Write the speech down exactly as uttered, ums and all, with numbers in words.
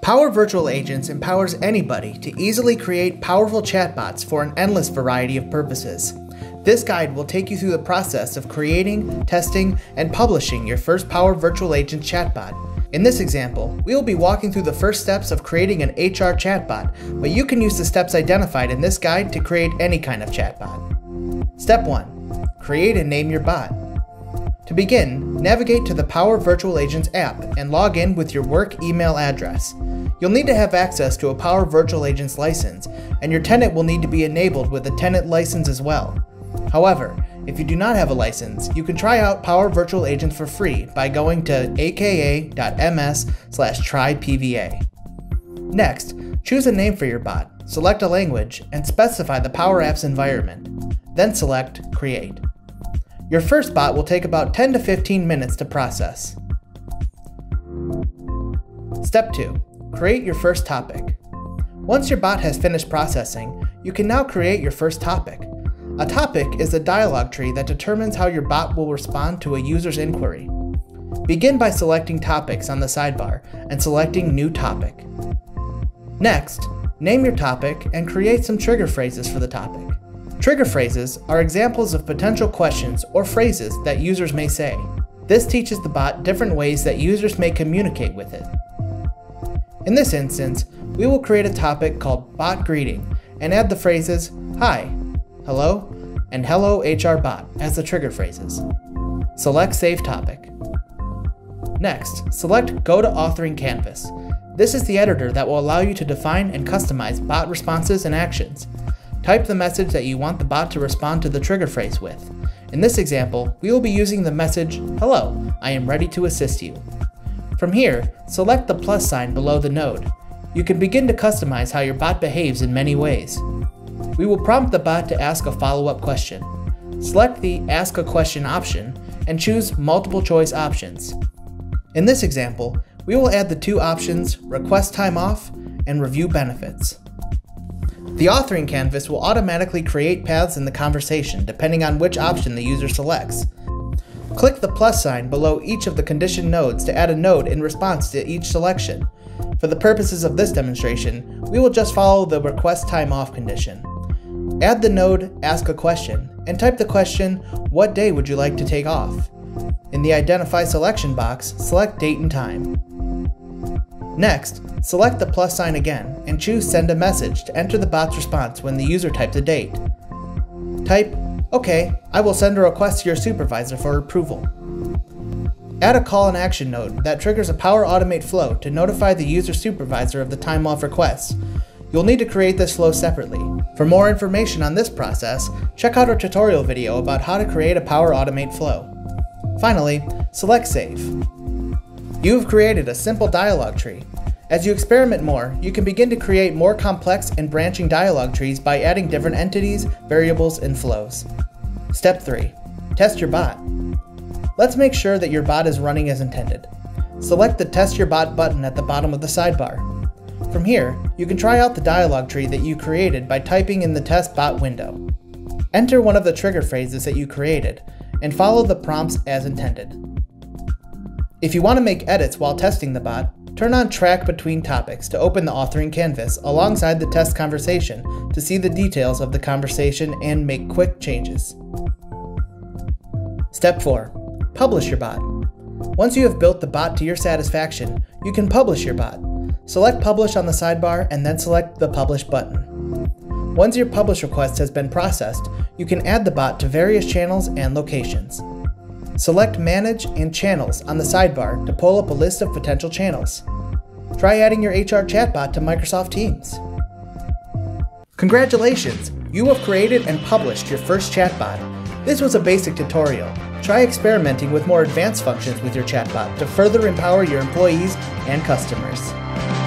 Power Virtual Agents empowers anybody to easily create powerful chatbots for an endless variety of purposes. This guide will take you through the process of creating, testing, and publishing your first Power Virtual Agent chatbot. In this example, we will be walking through the first steps of creating an H R chatbot, but you can use the steps identified in this guide to create any kind of chatbot. Step one. Create and name your bot. To begin, navigate to the Power Virtual Agents app and log in with your work email address. You'll need to have access to a Power Virtual Agents license, and your tenant will need to be enabled with a tenant license as well. However, if you do not have a license, you can try out Power Virtual Agents for free by going to aka.ms slash trypva. Next, choose a name for your bot, select a language, and specify the Power Apps environment. Then select Create. Your first bot will take about ten to fifteen minutes to process. Step two. Create your first topic. Once your bot has finished processing, you can now create your first topic. A topic is a dialog tree that determines how your bot will respond to a user's inquiry. Begin by selecting Topics on the sidebar and selecting New Topic. Next, name your topic and create some trigger phrases for the topic. Trigger phrases are examples of potential questions or phrases that users may say. This teaches the bot different ways that users may communicate with it. In this instance, we will create a topic called Bot Greeting and add the phrases Hi, Hello, and Hello H R Bot as the trigger phrases. Select Save Topic. Next, select Go to Authoring Canvas. This is the editor that will allow you to define and customize bot responses and actions. Type the message that you want the bot to respond to the trigger phrase with. In this example, we will be using the message, Hello, I am ready to assist you. From here, select the plus sign below the node. You can begin to customize how your bot behaves in many ways. We will prompt the bot to ask a follow-up question. Select the Ask a Question option and choose multiple choice options. In this example, we will add the two options Request Time Off and Review Benefits. The authoring canvas will automatically create paths in the conversation depending on which option the user selects. Click the plus sign below each of the condition nodes to add a node in response to each selection. For the purposes of this demonstration, we will just follow the Request Time Off condition. Add the node Ask a Question and type the question, What day would you like to take off? In the Identify selection box, select Date and Time. Next, select the plus sign again and choose Send a Message to enter the bot's response when the user types a date. Type, OK, I will send a request to your supervisor for approval. Add a call and action node that triggers a Power Automate flow to notify the user supervisor of the time off request. You'll need to create this flow separately. For more information on this process, check out our tutorial video about how to create a Power Automate flow. Finally, select Save. You've created a simple dialog tree. As you experiment more, you can begin to create more complex and branching dialog trees by adding different entities, variables, and flows. Step three. Test your bot. Let's make sure that your bot is running as intended. Select the Test Your Bot button at the bottom of the sidebar. From here, you can try out the dialog tree that you created by typing in the Test Bot window. Enter one of the trigger phrases that you created, and follow the prompts as intended. If you want to make edits while testing the bot, turn on Track Between Topics to open the authoring canvas alongside the test conversation to see the details of the conversation and make quick changes. Step four. Publish your bot. Once you have built the bot to your satisfaction, you can publish your bot. Select Publish on the sidebar and then select the Publish button. Once your publish request has been processed, you can add the bot to various channels and locations. Select Manage and Channels on the sidebar to pull up a list of potential channels. Try adding your H R chatbot to Microsoft Teams. Congratulations! You have created and published your first chatbot. This was a basic tutorial. Try experimenting with more advanced functions with your chatbot to further empower your employees and customers.